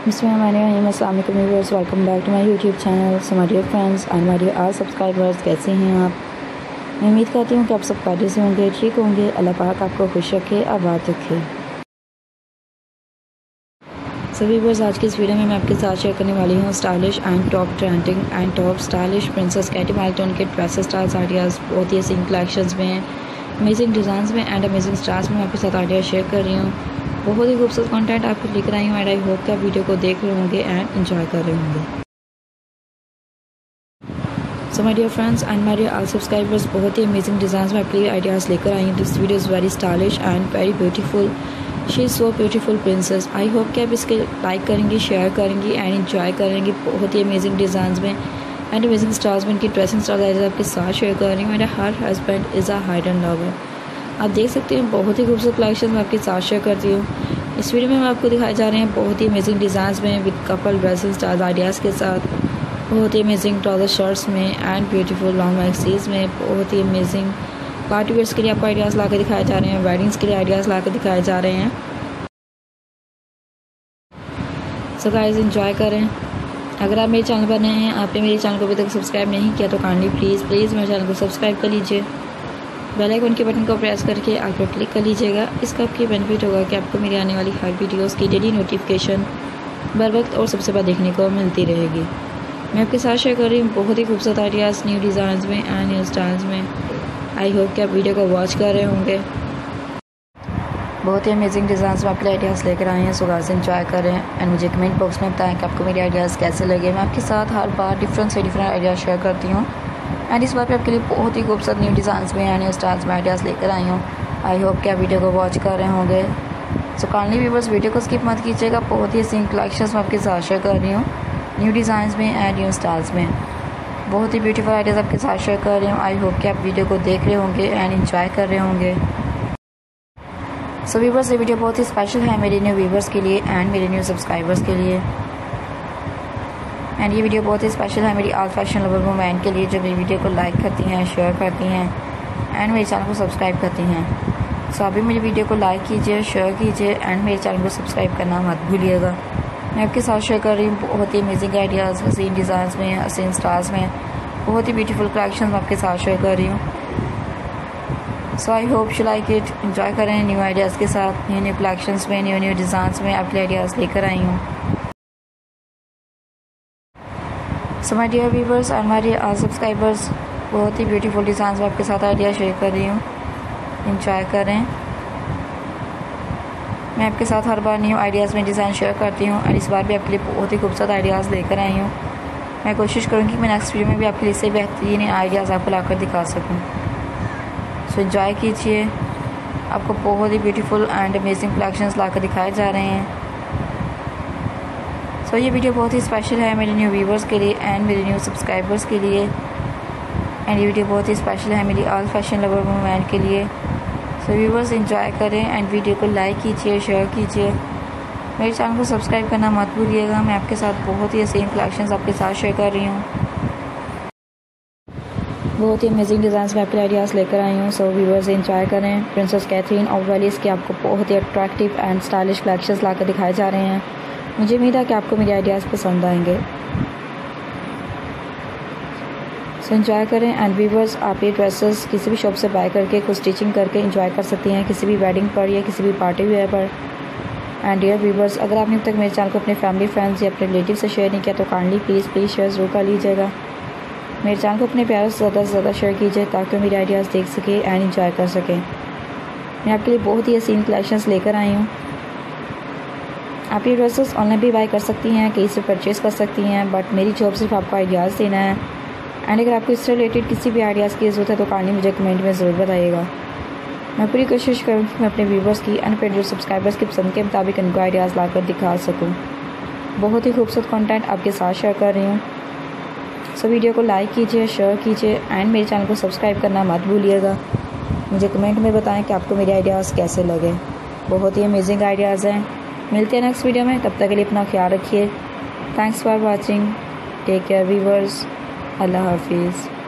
बिस्मिल्लाहिर्रहमानिर्रहीम। अस्सलाम वालेकुम viewers, welcome back to my YouTube channel. So my dear friends and my dear all subscribers, कैसे हैं आप? मैं उम्मीद करती हूँ कि आप सब खैरियत से होंगे, ठीक होंगे। अल्लाह पाक आपको खुश रखे, आबाद रखे। सो व्यूअर्स, आज की इस वीडियो में मैं आपके साथ शेयर करने वाली हूँ stylish and top trending and top stylish princess Katy Milton के ड्रेस स्टाइल्स आइडियाज़। बहुत ही असीम कलेक्शंस में, अमेजिंग डिज़ाइंस में एंड अमेजिंग स्टाइल्स में आपके साथ आइडिया शेयर कर रही हूँ। बहुत ही खूबसूरत कंटेंट आपको लेकर आई हूँ एंड आई होप कि आप वीडियो को देख रहे होंगे एंड एंजॉय कर रहे होंगे। So my dear friends and my dear all subscribers, बहुत ही अमेजिंग डिज़ाइंस में आपके लिए आइडियाज़ लेकर आई हूँ। This video is very stylish and very beautiful. She is so beautiful princess. I hope कि आप इसके लाइक करेंगी, शेयर करेंगी एंड एंजॉय करेंगी। बहुत ही अमेजिंग डिज़ाइंस में एंड अमेजिंग स्टाइल्स में इनकी ड्रेसिंग स्टाइल आपके साथ शेयर कर रही हूँ। And her husband is a hidden lover. आप देख सकते हैं बहुत ही खूबसूरत कलेक्शन मैं आपके साथ शेयर करती हूँ। इस वीडियो में मैं आपको दिखाए जा रहे हैं बहुत ही अमेजिंग डिज़ाइंस में with couple dressing style ideas के साथ। बहुत ही अमेजिंग ट्राउज़र शर्ट्स में एंड ब्यूटीफुल लॉन्ग मैक्सीज में। बहुत ही अमेजिंग पार्टी वेयर्स के लिए आपको आइडियाज़ ला के दिखाए जा रहे हैं, वेडिंग्स के लिए आइडियाज़ ला के दिखाए जा रहे हैं। सो गाइस, एंजॉय करें। अगर आप मेरे चैनल पर नए हैं, आपने मेरे चैनल को अभी तक सब्सक्राइब नहीं किया तो काइंडली प्लीज़ मेरे चैनल को सब्सक्राइब कर लीजिए। बेल आइकन के बटन को प्रेस करके आप पर क्लिक कर लीजिएगा। इसका आपकी बेनिफिट होगा कि आपको मेरी आने वाली हर वीडियोस की डेली नोटिफिकेशन बर वक्त और सबसे पहले देखने को मिलती रहेगी। मैं आपके साथ शेयर कर रही हूँ बहुत ही खूबसूरत आइडियाज़ न्यू डिज़ाइन में एंड न्यू स्टाइल्स में। आई होप कि आप वीडियो को वॉच कर रहे होंगे। बहुत ही अमेजिंग डिज़ाइंस में आपके आइडियाज़ लेकर आए हैं। सो गाइस, एंजॉय करें एंड मुझे कमेंट बॉक्स में बताएं कि आपको मेरे आइडियाज़ कैसे लगे। मैं आपके साथ हर बार डिफरेंट आइडियाज़ शेयर करती हूँ एंड इस बार पे आपके लिए बहुत ही खूबसूरत न्यू डिज़ाइंस में एंड न्यू स्टाइल्स में आइडियाज़ लेकर आई हूँ। आई होप कि आप वीडियो को वॉच कर रहे होंगे। सो काइंडली व्यूअर्स, वीडियो को स्किप मत कीजिएगा। बहुत ही असीम कलेक्शंस मैं आपके साथ शेयर कर रही हूँ न्यू डिज़ाइंस में एंड न्यू स्टाइल्स में। बहुत ही ब्यूटीफुल आइडियाज़ आपके साथ शेयर कर रही हूँ। आई होप कि आप वीडियो को देख रहे होंगे एंड एंजॉय कर रहे होंगे। सो व्यूअर्स, ये वीडियो बहुत ही स्पेशल है मेरे न्यू व्यूअर्स के लिए एंड मेरे न्यू सब्सक्राइबर्स के लिए। एंड ये वीडियो बहुत ही स्पेशल है मेरी ऑल फैशन लवर वुमेन के लिए, जो मेरी वीडियो को लाइक करती हैं, शेयर करती हैं एंड मेरे चैनल को सब्सक्राइब करती हैं। सो अभी मेरी वीडियो को लाइक कीजिए, शेयर कीजिए एंड मेरे चैनल को सब्सक्राइब करना मत भूलिएगा। मैं आपके साथ शेयर कर रही हूँ बहुत ही अमेजिंग आइडियाज़, हसीन डिज़ाइंस में, हसीन स्टाइल्स में। बहुत ही ब्यूटीफुल कलेक्शन मैं आपके साथ शेयर कर रही हूँ। So I hope you like it. Enjoy करें न्यू आइडियाज़ के साथ, न्यू कलेक्शंस में, न्यू डिज़ाइंस में आपके आइडियाज़ लेकर आई हूँ। So my dear viewers and my dear all subscribers, बहुत ही ब्यूटीफुल डिज़ाइंस में आपके साथ आइडिया शेयर कर रही हूँ। एंजॉय करें। मैं आपके साथ हर बार न्यू आइडियाज़ में डिज़ाइन शेयर करती हूँ और इस बार भी आपके लिए बहुत ही खूबसूरत आइडियाज़ लेकर आई हूँ। मैं कोशिश करूँगी कि मैं नेक्स्ट वीडियो में भी आपके लिए इससे बेहतरीन आइडियाज़ आपको लाकर दिखा सकूँ। सो एंजॉय कीजिए। आपको बहुत ही ब्यूटीफुल एंड अमेजिंग कलेक्शंस लाकर दिखाए जा रहे हैं। सो ये वीडियो बहुत ही स्पेशल है मेरे न्यू व्यूवर्स के लिए एंड मेरे न्यू सब्सक्राइबर्स के लिए। एंड ये वीडियो बहुत ही स्पेशल है मेरी ऑल फैशन लवर वुमेन के लिए। सो व्यूवर्स, एंजॉय करें एंड वीडियो को लाइक कीजिए, शेयर कीजिए। मेरे चैनल को सब्सक्राइब करना मत भूलिएगा। मैं आपके साथ बहुत ही असीम कलेक्शंस आपके साथ शेयर कर रही हूँ। बहुत ही अमेजिंग डिज़ाइंस में आपके आइडियाज़ लेकर आई हूँ। सो व्यूवर्स, एंजॉय करें। प्रिंसेस कैथरीन और वेलिस के आपको बहुत ही अट्रैक्टिव एंड स्टाइलिश कलेक्शंस लाकर दिखाए जा रहे हैं। मुझे उम्मीद है कि आपको मेरे आइडियाज़ पसंद आएंगे। सो एंजॉय करें एंड व्यूवर्स, आप ये ड्रेसेस किसी भी शॉप से बाय करके खुद स्टिचिंग करके एंजॉय कर सकती हैं, किसी भी वेडिंग पर या किसी भी पार्टी वेयर पर। एंड डियर व्यूवर्स, अगर आपने अब तक मेरे चैनल को अपने फैमिली फ्रेंड्स या अपने रिलेटिव से शेयर नहीं किया तो काइंडली प्लीज़ शेयर ज़रूर कर लीजिएगा। मेरे चैनल को अपने प्यारों से ज़्यादा शेयर कीजिए ताकि मेरे आइडियाज़ देख सके एंड एंजॉय कर सकें। मैं आपके लिए बहुत ही हसीन कलेक्शंस लेकर आई हूँ। आप ये ड्रेसेस ऑनलाइन भी बाय कर सकती हैं, कहीं से परचेज़ कर सकती हैं, बट मेरी जॉब सिर्फ आपको आइडियाज़ देना है। एंड अगर आपको इससे रिलेटेड किसी भी आइडियाज़ की ज़रूरत है तो काइंडली मुझे कमेंट में ज़रूर बताइएगा। मैं पूरी कोशिश करूँगी मैं अपने व्यूवर्स की एंड अपने सब्सक्राइबर्स की पसंद के मुताबिक इनको आइडियाज़ लाकर दिखा सकूँ। बहुत ही खूबसूरत कंटेंट आपके साथ शेयर कर रही हूँ। सो वीडियो को लाइक कीजिए, शेयर कीजिए एंड मेरे चैनल को सब्सक्राइब करना मत भूलिएगा। मुझे कमेंट में बताएं कि आपको मेरे आइडियाज़ कैसे लगे। बहुत ही अमेजिंग आइडियाज़ हैं। मिलते हैं नेक्स्ट वीडियो में, तब तक के लिए अपना ख्याल रखिए। Thanks for watching. Take care viewers. अल्लाह हाफिज़।